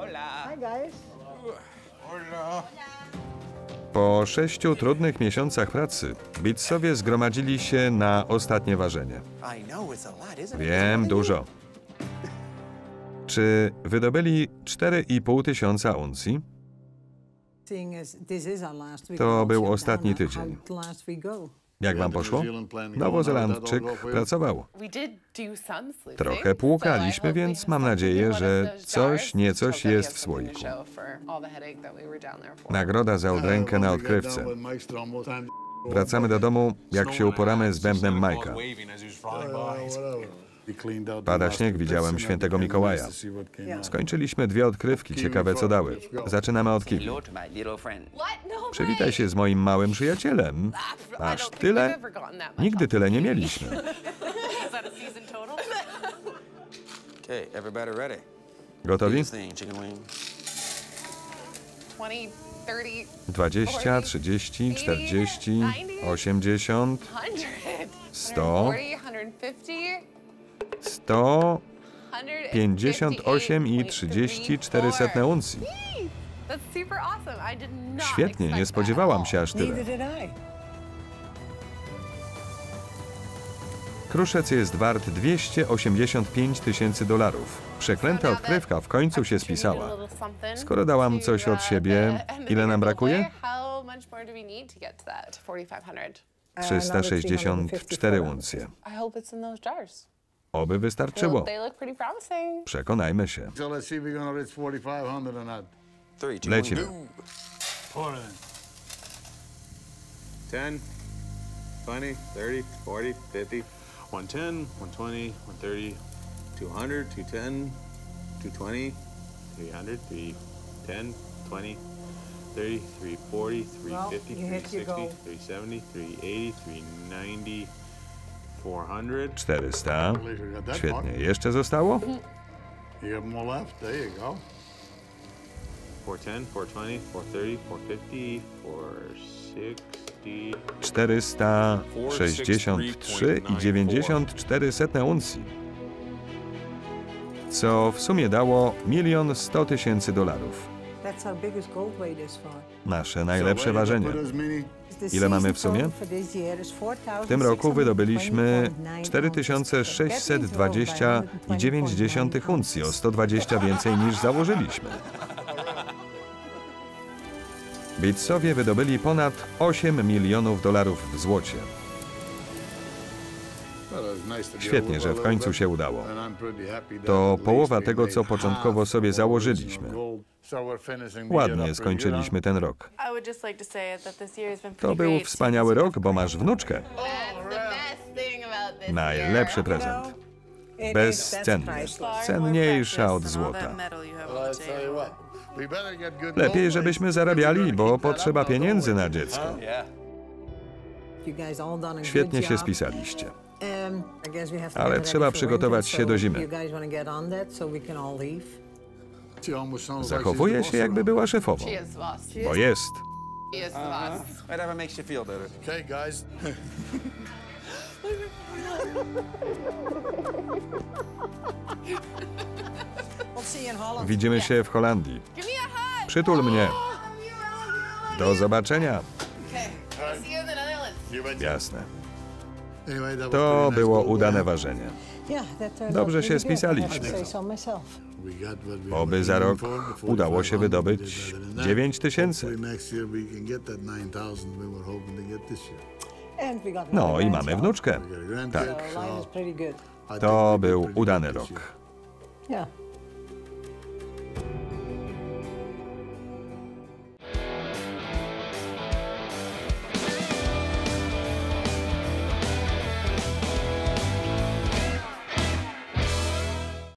Hi guys. Po 6 trudnych miesiącach pracy Beatsowie zgromadzili się na ostatnie ważenie. Wiem, dużo. Czy wydobyli 4,5 tysiąca uncji? To był ostatni tydzień. Jak wam poszło? Nowozelandczyk pracował. Trochę płukaliśmy, więc mam nadzieję, że coś niecoś jest w słoiku. Nagroda za udrękę na odkrywce. Wracamy do domu, jak się uporamy z bębnem Majka. Pada śnieg, widziałem świętego Mikołaja. Skończyliśmy 2 odkrywki, ciekawe co dały. Zaczynamy od kiwi. Przywitaj się z moim małym przyjacielem. Aż tyle? Nigdy tyle nie mieliśmy. Gotowi? 20, 30, 40, 80, 100, 158 i 34 uncji. Świetnie, nie spodziewałam się aż tyle. Kruszec jest wart 285 tysięcy dolarów. Przeklęta odkrywka w końcu się spisała. Skoro dałam coś od siebie, ile nam brakuje? 364 uncje. Oby wystarczyło. Przekonajmy się. Lecimy. 10, 20, 30, 40, 50, 110, 120, 130, 200, 210, 220, 300, 310, 20, 30, 340, 350, 360, 370, 380, 390, 400. 400. Świetnie. Jeszcze zostało? 410, 420, 430, 450, 460. 463,94 uncji. Co w sumie dało 1 100 000 dolarów. Nasze najlepsze ważenie. Ile mamy w sumie? W tym roku wydobyliśmy 4620,9 uncji, o 120 więcej niż założyliśmy. Beatsowie wydobyli ponad 8 milionów dolarów w złocie. Świetnie, że w końcu się udało. To połowa tego, co początkowo sobie założyliśmy. Ładnie skończyliśmy ten rok. To był wspaniały rok, bo masz wnuczkę. Najlepszy prezent. Bezcenny. Cenniejsza od złota. Lepiej, żebyśmy zarabiali, bo potrzeba pieniędzy na dziecko. Świetnie się spisaliście. Ale trzeba przygotować się do zimy. Zachowuje się, jakby była szefową. Bo jest. Widzimy się w Holandii. Przytul mnie. Do zobaczenia. Jasne. To było udane ważenie. Dobrze się spisaliśmy. Oby za rok udało się wydobyć 9 000. No i mamy wnuczkę. Tak. To był udany rok.